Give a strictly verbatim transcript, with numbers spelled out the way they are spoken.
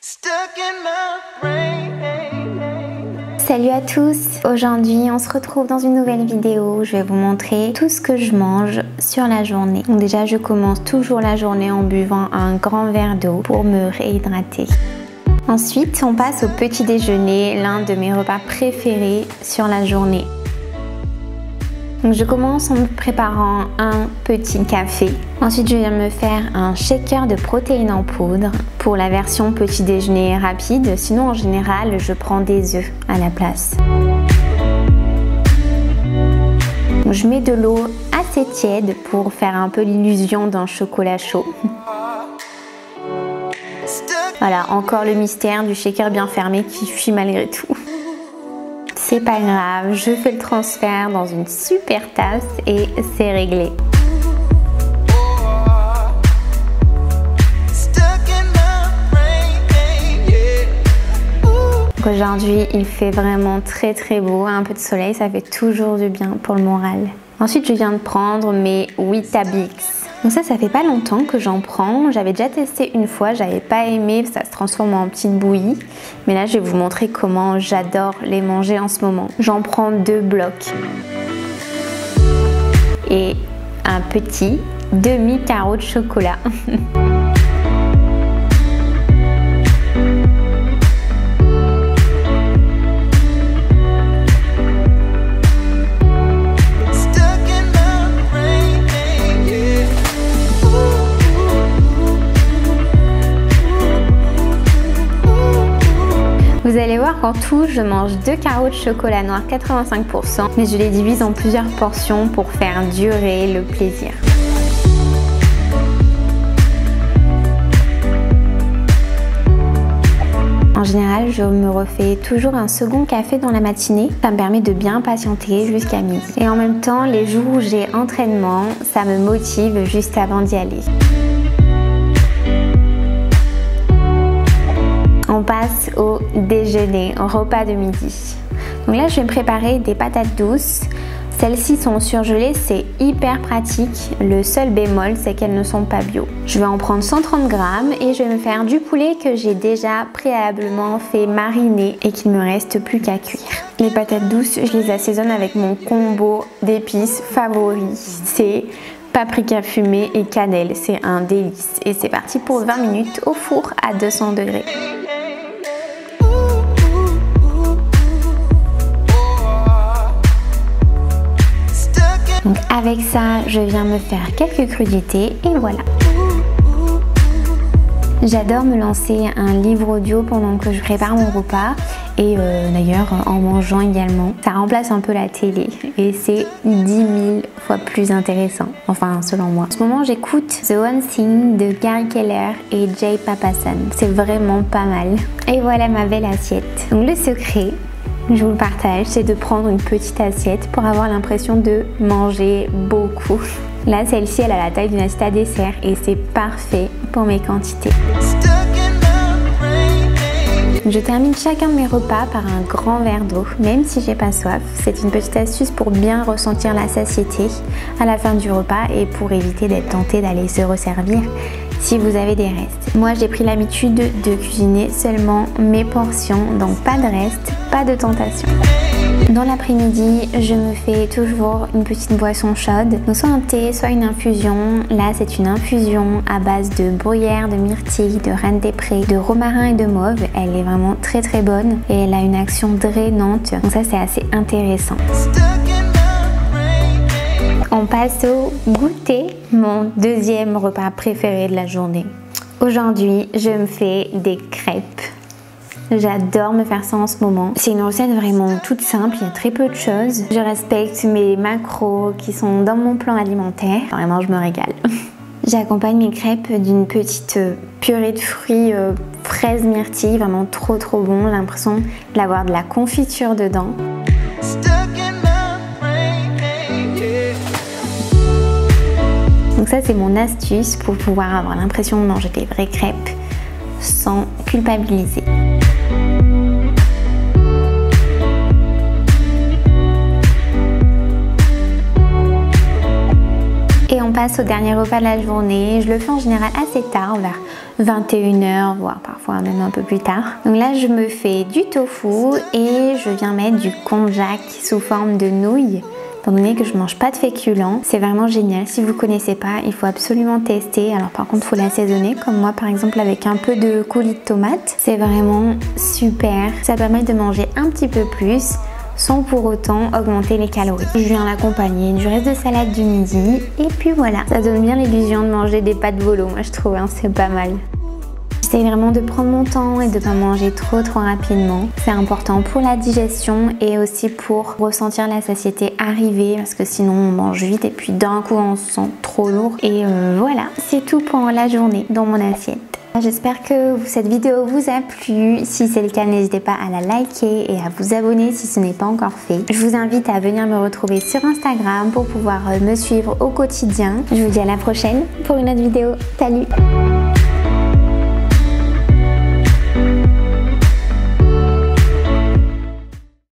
Salut à tous, aujourd'hui on se retrouve dans une nouvelle vidéo. Je vais vous montrer tout ce que je mange sur la journée. Donc déjà je commence toujours la journée en buvant un grand verre d'eau pour me réhydrater. Ensuite on passe au petit déjeuner, l'un de mes repas préférés sur la journée. Donc je commence en me préparant un petit café. Ensuite je viens me faire un shaker de protéines en poudre pour la version petit déjeuner rapide. Sinon en général je prends des œufs à la place. Donc, je mets de l'eau assez tiède pour faire un peu l'illusion d'un chocolat chaud. Voilà, encore le mystère du shaker bien fermé qui fuit malgré tout. C'est pas grave, je fais le transfert dans une super tasse et c'est réglé. Aujourd'hui, il fait vraiment très très beau, un peu de soleil, ça fait toujours du bien pour le moral. Ensuite, je viens de prendre mes Weetabix. Donc ça, ça fait pas longtemps que j'en prends. J'avais déjà testé une fois, j'avais pas aimé, ça se transforme en petite bouillie. Mais là, je vais vous montrer comment j'adore les manger en ce moment. J'en prends deux blocs. Et un petit demi-carreau de chocolat. Vous allez voir qu'en tout, je mange deux carreaux de chocolat noir quatre-vingt-cinq pour cent, mais je les divise en plusieurs portions pour faire durer le plaisir. En général, je me refais toujours un second café dans la matinée. Ça me permet de bien patienter jusqu'à midi. Et en même temps, les jours où j'ai entraînement, ça me motive juste avant d'y aller. On passe au déjeuner, au repas de midi. Donc là, je vais me préparer des patates douces. Celles-ci sont surgelées, c'est hyper pratique. Le seul bémol, c'est qu'elles ne sont pas bio. Je vais en prendre cent trente grammes et je vais me faire du poulet que j'ai déjà préalablement fait mariner et qu'il ne me reste plus qu'à cuire. Les patates douces, je les assaisonne avec mon combo d'épices favori. C'est paprika fumée et cannelle. C'est un délice. Et c'est parti pour vingt minutes au four à deux cents degrés. Donc avec ça, je viens me faire quelques crudités et voilà. J'adore me lancer un livre audio pendant que je prépare mon repas et euh, d'ailleurs en mangeant également. Ça remplace un peu la télé et c'est dix mille fois plus intéressant, enfin selon moi. En ce moment j'écoute The One Thing de Gary Keller et Jay Papasan. C'est vraiment pas mal. Et voilà ma belle assiette. Donc le secret, je vous le partage, c'est de prendre une petite assiette pour avoir l'impression de manger beaucoup. Là, celle-ci, elle a la taille d'une assiette à dessert et c'est parfait pour mes quantités. Je termine chacun de mes repas par un grand verre d'eau, même si j'ai pas soif. C'est une petite astuce pour bien ressentir la satiété à la fin du repas et pour éviter d'être tenté d'aller se resservir si vous avez des restes. Moi, j'ai pris l'habitude de cuisiner seulement mes portions, donc pas de restes, pas de tentation. Dans l'après-midi, je me fais toujours une petite boisson chaude, donc soit un thé, soit une infusion. Là, c'est une infusion à base de bruyère, de myrtille, de reine des prés, de romarin et de mauve. Elle est vraiment très très bonne et elle a une action drainante, donc ça c'est assez intéressant. On passe au goûter, mon deuxième repas préféré de la journée. Aujourd'hui, je me fais des crêpes. J'adore me faire ça en ce moment. C'est une recette vraiment toute simple, il y a très peu de choses. Je respecte mes macros qui sont dans mon plan alimentaire. Vraiment, je me régale. J'accompagne mes crêpes d'une petite purée de fruits euh, fraises myrtille, vraiment trop trop bon. J'ai l'impression d'avoir de la confiture dedans. Donc ça, c'est mon astuce pour pouvoir avoir l'impression de manger des vraies crêpes sans culpabiliser. Et on passe au dernier repas de la journée. Je le fais en général assez tard, vers vingt et une heures, voire parfois voire même un peu plus tard. Donc là je me fais du tofu et je viens mettre du konjac sous forme de nouilles. Étant donné que je mange pas de féculents, c'est vraiment génial. Si vous connaissez pas, il faut absolument tester. Alors par contre, il faut l'assaisonner, comme moi par exemple avec un peu de coulis de tomate. C'est vraiment super. Ça permet de manger un petit peu plus sans pour autant augmenter les calories. Je viens l'accompagner du reste de salade du midi et puis voilà. Ça donne bien l'illusion de manger des pâtes volo, moi je trouve, hein, c'est pas mal. J'essaie vraiment de prendre mon temps et de ne pas manger trop trop rapidement. C'est important pour la digestion et aussi pour ressentir la satiété arriver parce que sinon on mange vite et puis d'un coup on se sent trop lourd. Et euh, voilà, c'est tout pour la journée dans mon assiette. J'espère que cette vidéo vous a plu. Si c'est le cas, n'hésitez pas à la liker et à vous abonner si ce n'est pas encore fait. Je vous invite à venir me retrouver sur Instagram pour pouvoir me suivre au quotidien. Je vous dis à la prochaine pour une autre vidéo. Salut!